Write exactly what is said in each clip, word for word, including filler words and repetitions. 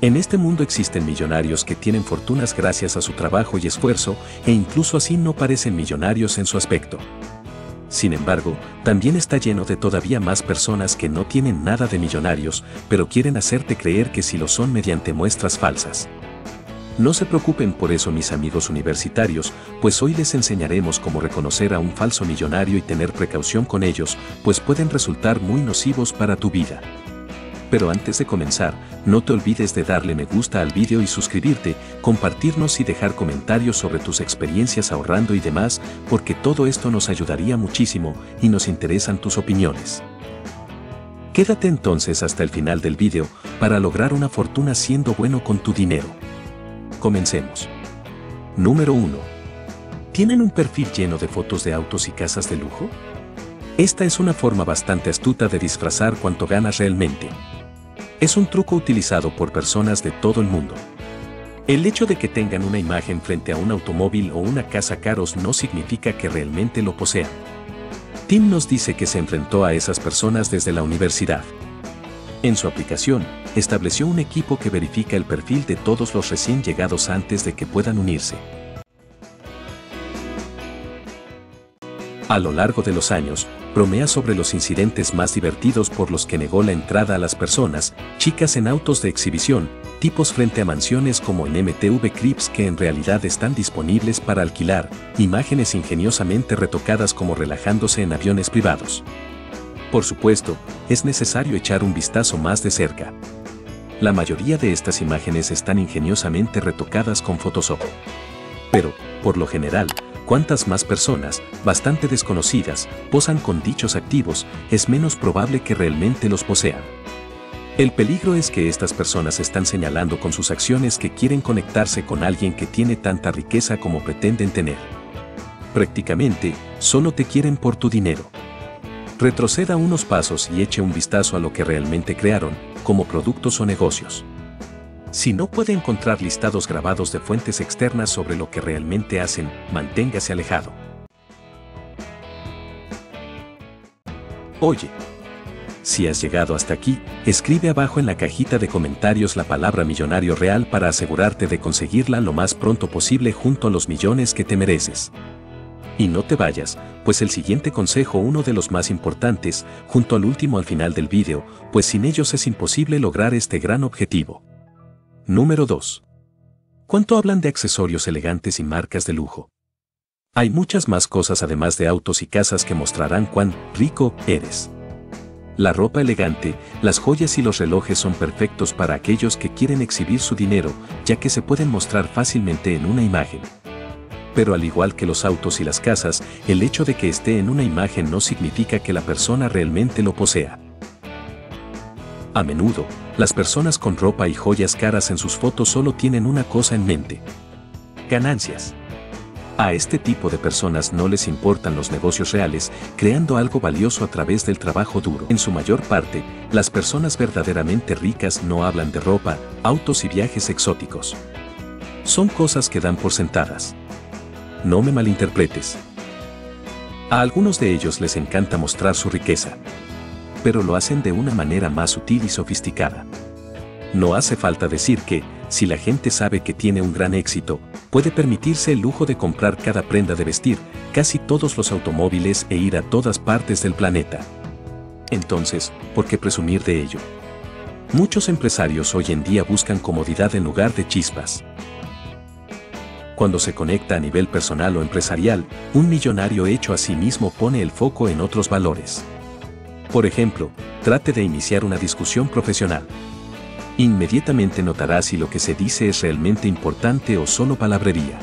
En este mundo existen millonarios que tienen fortunas gracias a su trabajo y esfuerzo, e incluso así no parecen millonarios en su aspecto. Sin embargo, también está lleno de todavía más personas que no tienen nada de millonarios, pero quieren hacerte creer que sí lo son mediante muestras falsas. No se preocupen por eso, mis amigos universitarios, pues hoy les enseñaremos cómo reconocer a un falso millonario y tener precaución con ellos, pues pueden resultar muy nocivos para tu vida. Pero antes de comenzar, no te olvides de darle me gusta al video y suscribirte, compartirnos y dejar comentarios sobre tus experiencias ahorrando y demás, porque todo esto nos ayudaría muchísimo y nos interesan tus opiniones. Quédate entonces hasta el final del video para lograr una fortuna siendo bueno con tu dinero. Comencemos. Número uno. ¿Tienen un perfil lleno de fotos de autos y casas de lujo? Esta es una forma bastante astuta de disfrazar cuánto ganas realmente. Es un truco utilizado por personas de todo el mundo. El hecho de que tengan una imagen frente a un automóvil o una casa caros no significa que realmente lo posean. Tim nos dice que se enfrentó a esas personas desde la universidad. En su aplicación, estableció un equipo que verifica el perfil de todos los recién llegados antes de que puedan unirse. A lo largo de los años, bromea sobre los incidentes más divertidos por los que negó la entrada a las personas, chicas en autos de exhibición, tipos frente a mansiones como en M T V Cribs que en realidad están disponibles para alquilar, imágenes ingeniosamente retocadas como relajándose en aviones privados. Por supuesto, es necesario echar un vistazo más de cerca. La mayoría de estas imágenes están ingeniosamente retocadas con Photoshop. Pero, por lo general, cuantas más personas, bastante desconocidas, posan con dichos activos, es menos probable que realmente los posean. El peligro es que estas personas están señalando con sus acciones que quieren conectarse con alguien que tiene tanta riqueza como pretenden tener. Prácticamente, solo te quieren por tu dinero. Retroceda unos pasos y eche un vistazo a lo que realmente crearon, como productos o negocios. Si no puede encontrar listados grabados de fuentes externas sobre lo que realmente hacen, manténgase alejado. Oye, si has llegado hasta aquí, escribe abajo en la cajita de comentarios la palabra millonario real para asegurarte de conseguirla lo más pronto posible junto a los millones que te mereces. Y no te vayas, pues el siguiente consejo, uno de los más importantes, junto al último al final del video, pues sin ellos es imposible lograr este gran objetivo. Número dos. ¿Cuánto hablan de accesorios elegantes y marcas de lujo? Hay muchas más cosas además de autos y casas que mostrarán cuán rico eres. La ropa elegante, las joyas y los relojes son perfectos para aquellos que quieren exhibir su dinero, ya que se pueden mostrar fácilmente en una imagen. Pero al igual que los autos y las casas, el hecho de que esté en una imagen no significa que la persona realmente lo posea. A menudo, las personas con ropa y joyas caras en sus fotos solo tienen una cosa en mente: ganancias. A este tipo de personas no les importan los negocios reales, creando algo valioso a través del trabajo duro. En su mayor parte, las personas verdaderamente ricas no hablan de ropa, autos y viajes exóticos. Son cosas que dan por sentadas. No me malinterpretes. A algunos de ellos les encanta mostrar su riqueza, pero lo hacen de una manera más sutil y sofisticada. No hace falta decir que, si la gente sabe que tiene un gran éxito, puede permitirse el lujo de comprar cada prenda de vestir, casi todos los automóviles e ir a todas partes del planeta. Entonces, ¿por qué presumir de ello? Muchos empresarios hoy en día buscan comodidad en lugar de chispas. Cuando se conecta a nivel personal o empresarial, un millonario hecho a sí mismo pone el foco en otros valores. Por ejemplo, trate de iniciar una discusión profesional. Inmediatamente notará si lo que se dice es realmente importante o solo palabrería.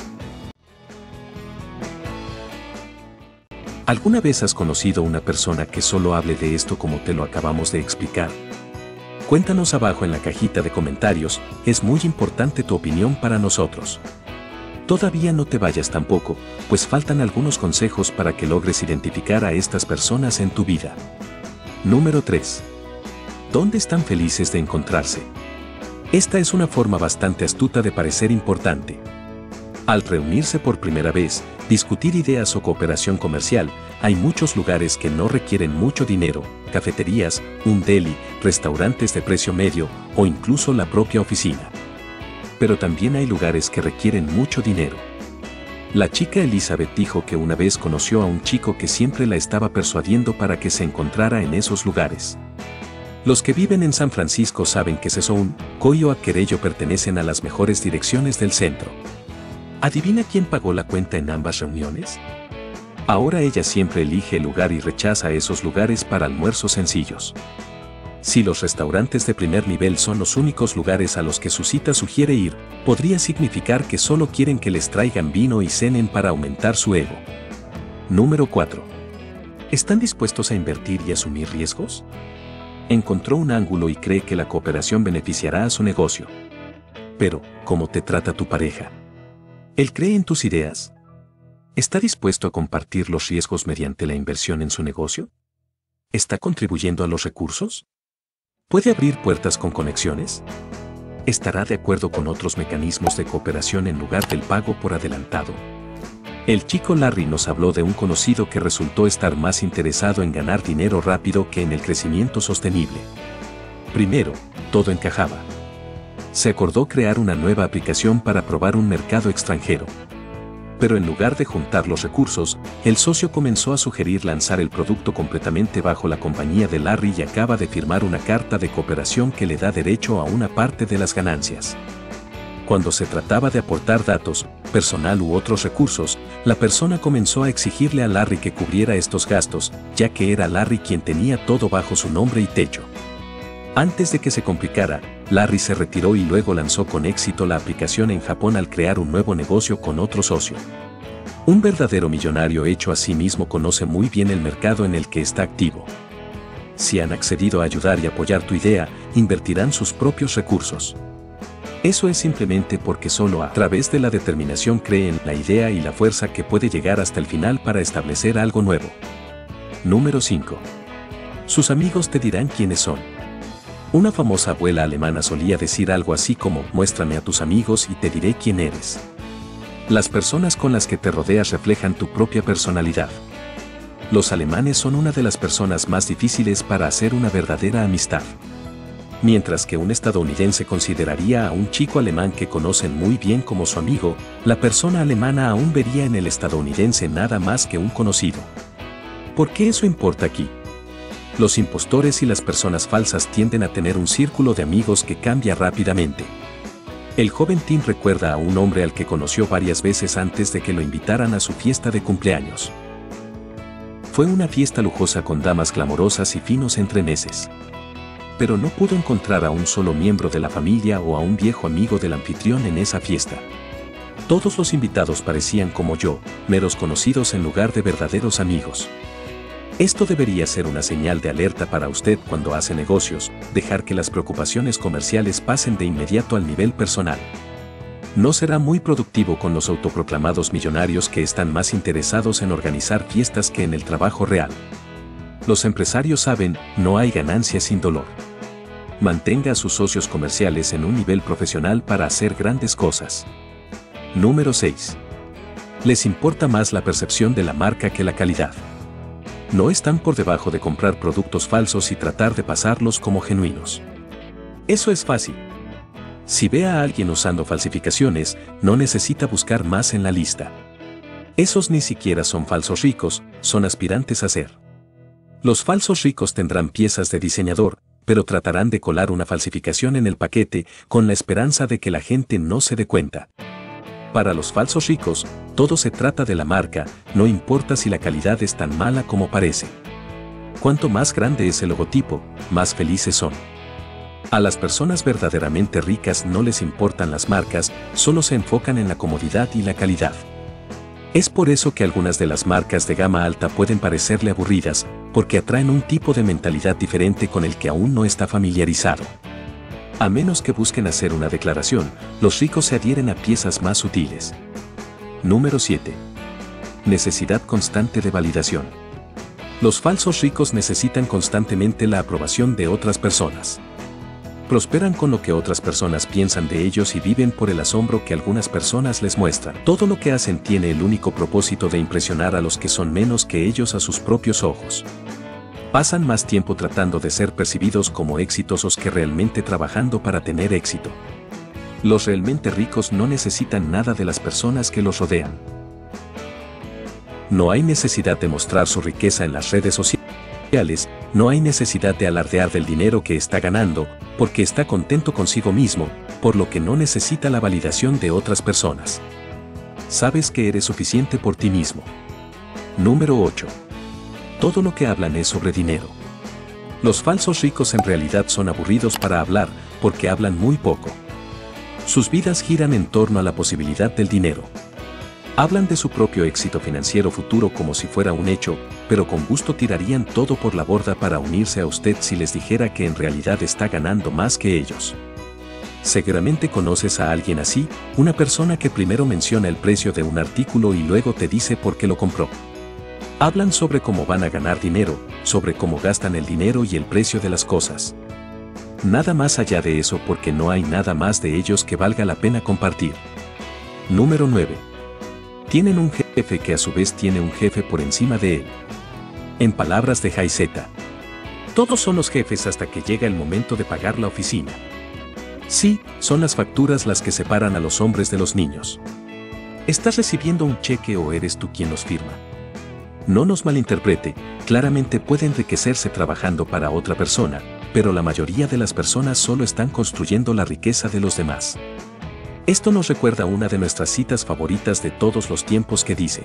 ¿Alguna vez has conocido una persona que solo hable de esto como te lo acabamos de explicar? Cuéntanos abajo en la cajita de comentarios, es muy importante tu opinión para nosotros. Todavía no te vayas tampoco, pues faltan algunos consejos para que logres identificar a estas personas en tu vida. Número tres. ¿Dónde están felices de encontrarse? Esta es una forma bastante astuta de parecer importante. Al reunirse por primera vez, discutir ideas o cooperación comercial, hay muchos lugares que no requieren mucho dinero, cafeterías, un deli, restaurantes de precio medio o incluso la propia oficina. pero también hay lugares que requieren mucho dinero. La chica Elizabeth dijo que una vez conoció a un chico que siempre la estaba persuadiendo para que se encontrara en esos lugares. Los que viven en San Francisco saben que Sessoun, Coyo a Querello pertenecen a las mejores direcciones del centro. ¿Adivina quién pagó la cuenta en ambas reuniones? Ahora ella siempre elige el lugar y rechaza esos lugares para almuerzos sencillos. Si los restaurantes de primer nivel son los únicos lugares a los que su cita sugiere ir, podría significar que solo quieren que les traigan vino y cenen para aumentar su ego. Número cuatro. ¿Están dispuestos a invertir y asumir riesgos? Encontró un ángulo y cree que la cooperación beneficiará a su negocio. Pero, ¿cómo te trata tu pareja? ¿Él cree en tus ideas? ¿Está dispuesto a compartir los riesgos mediante la inversión en su negocio? ¿Está contribuyendo a los recursos? ¿Puede abrir puertas con conexiones? ¿Estará de acuerdo con otros mecanismos de cooperación en lugar del pago por adelantado? El chico Larry nos habló de un conocido que resultó estar más interesado en ganar dinero rápido que en el crecimiento sostenible. Primero, todo encajaba. Se acordó crear una nueva aplicación para probar un mercado extranjero. Pero en lugar de juntar los recursos, el socio comenzó a sugerir lanzar el producto completamente bajo la compañía de Larry y acaba de firmar una carta de cooperación que le da derecho a una parte de las ganancias. Cuando se trataba de aportar datos, personal u otros recursos, la persona comenzó a exigirle a Larry que cubriera estos gastos, ya que era Larry quien tenía todo bajo su nombre y techo. Antes de que se complicara, Larry se retiró y luego lanzó con éxito la aplicación en Japón al crear un nuevo negocio con otro socio. Un verdadero millonario hecho a sí mismo conoce muy bien el mercado en el que está activo. Si han accedido a ayudar y apoyar tu idea, invertirán sus propios recursos. Eso es simplemente porque solo a través de la determinación creen en la idea y la fuerza que puede llegar hasta el final para establecer algo nuevo. Número cinco. Sus amigos te dirán quiénes son. Una famosa abuela alemana solía decir algo así como: muéstrame a tus amigos y te diré quién eres. Las personas con las que te rodeas reflejan tu propia personalidad. Los alemanes son una de las personas más difíciles para hacer una verdadera amistad. Mientras que un estadounidense consideraría a un chico alemán que conocen muy bien como su amigo, la persona alemana aún vería en el estadounidense nada más que un conocido. ¿Por qué eso importa aquí? Los impostores y las personas falsas tienden a tener un círculo de amigos que cambia rápidamente. El joven Tim recuerda a un hombre al que conoció varias veces antes de que lo invitaran a su fiesta de cumpleaños. Fue una fiesta lujosa con damas glamorosas y finos entremeses. Pero no pudo encontrar a un solo miembro de la familia o a un viejo amigo del anfitrión en esa fiesta. Todos los invitados parecían como yo, meros conocidos en lugar de verdaderos amigos. Esto debería ser una señal de alerta para usted cuando hace negocios, dejar que las preocupaciones comerciales pasen de inmediato al nivel personal. No será muy productivo con los autoproclamados millonarios que están más interesados en organizar fiestas que en el trabajo real. Los empresarios saben, no hay ganancia sin dolor. Mantenga a sus socios comerciales en un nivel profesional para hacer grandes cosas. Número seis. Les importa más la percepción de la marca que la calidad. No están por debajo de comprar productos falsos y tratar de pasarlos como genuinos. Eso es fácil. Si ve a alguien usando falsificaciones, no necesita buscar más en la lista. Esos ni siquiera son falsos ricos, son aspirantes a ser. Los falsos ricos tendrán piezas de diseñador, pero tratarán de colar una falsificación en el paquete con la esperanza de que la gente no se dé cuenta. Para los falsos ricos, todo se trata de la marca, no importa si la calidad es tan mala como parece. Cuanto más grande es el logotipo, más felices son. A las personas verdaderamente ricas no les importan las marcas, solo se enfocan en la comodidad y la calidad. Es por eso que algunas de las marcas de gama alta pueden parecerle aburridas, porque atraen un tipo de mentalidad diferente con el que aún no está familiarizado. A menos que busquen hacer una declaración, los ricos se adhieren a piezas más sutiles. Número siete. Necesidad constante de validación. Los falsos ricos necesitan constantemente la aprobación de otras personas. Prosperan con lo que otras personas piensan de ellos y viven por el asombro que algunas personas les muestran. Todo lo que hacen tiene el único propósito de impresionar a los que son menos que ellos a sus propios ojos. Pasan más tiempo tratando de ser percibidos como exitosos que realmente trabajando para tener éxito. Los realmente ricos no necesitan nada de las personas que los rodean. No hay necesidad de mostrar su riqueza en las redes sociales, no hay necesidad de alardear del dinero que está ganando, porque está contento consigo mismo, por lo que no necesita la validación de otras personas. Sabes que eres suficiente por ti mismo. Número ocho. Todo lo que hablan es sobre dinero. Los falsos ricos en realidad son aburridos para hablar, porque hablan muy poco. Sus vidas giran en torno a la posibilidad del dinero. Hablan de su propio éxito financiero futuro como si fuera un hecho, pero con gusto tirarían todo por la borda para unirse a usted si les dijera que en realidad está ganando más que ellos. Seguramente conoces a alguien así, una persona que primero menciona el precio de un artículo y luego te dice por qué lo compró. Hablan sobre cómo van a ganar dinero, sobre cómo gastan el dinero y el precio de las cosas. Nada más allá de eso porque no hay nada más de ellos que valga la pena compartir. Número nueve. Tienen un jefe que a su vez tiene un jefe por encima de él. En palabras de Jay Z, todos son los jefes hasta que llega el momento de pagar la oficina. Sí, son las facturas las que separan a los hombres de los niños. ¿Estás recibiendo un cheque o eres tú quien los firma? No nos malinterprete, claramente puede enriquecerse trabajando para otra persona, pero la mayoría de las personas solo están construyendo la riqueza de los demás. Esto nos recuerda una de nuestras citas favoritas de todos los tiempos que dice: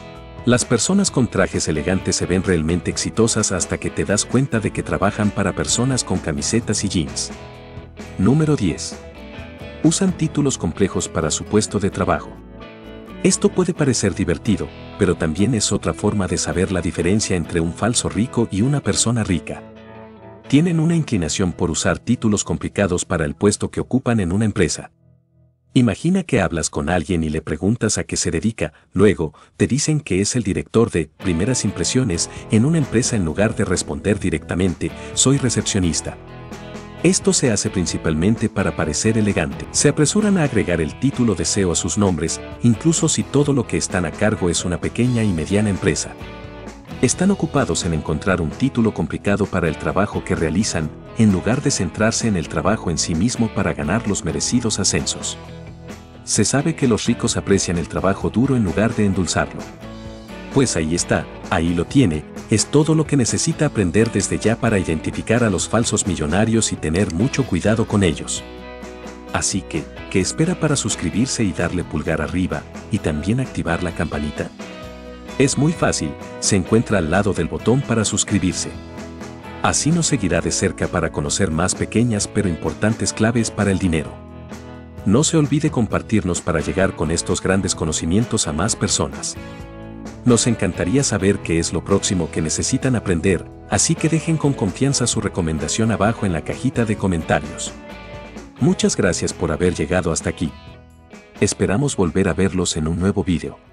las personas con trajes elegantes se ven realmente exitosas hasta que te das cuenta de que trabajan para personas con camisetas y jeans. Número diez. Usan títulos complejos para su puesto de trabajo. Esto puede parecer divertido, pero también es otra forma de saber la diferencia entre un falso rico y una persona rica. Tienen una inclinación por usar títulos complicados para el puesto que ocupan en una empresa. Imagina que hablas con alguien y le preguntas a qué se dedica, luego te dicen que es el director de primeras impresiones en una empresa en lugar de responder directamente, soy recepcionista. Esto se hace principalmente para parecer elegante. Se apresuran a agregar el título de C E O a sus nombres, incluso si todo lo que están a cargo es una pequeña y mediana empresa. Están ocupados en encontrar un título complicado para el trabajo que realizan, en lugar de centrarse en el trabajo en sí mismo para ganar los merecidos ascensos. Se sabe que los ricos aprecian el trabajo duro en lugar de endulzarlo. Pues ahí está, ahí lo tiene, es todo lo que necesita aprender desde ya para identificar a los falsos millonarios y tener mucho cuidado con ellos. Así que, ¿qué espera para suscribirse y darle pulgar arriba, y también activar la campanita? Es muy fácil, se encuentra al lado del botón para suscribirse. Así nos seguirá de cerca para conocer más pequeñas pero importantes claves para el dinero. No se olvide compartirnos para llegar con estos grandes conocimientos a más personas. Nos encantaría saber qué es lo próximo que necesitan aprender, así que dejen con confianza su recomendación abajo en la cajita de comentarios. Muchas gracias por haber llegado hasta aquí. Esperamos volver a verlos en un nuevo video.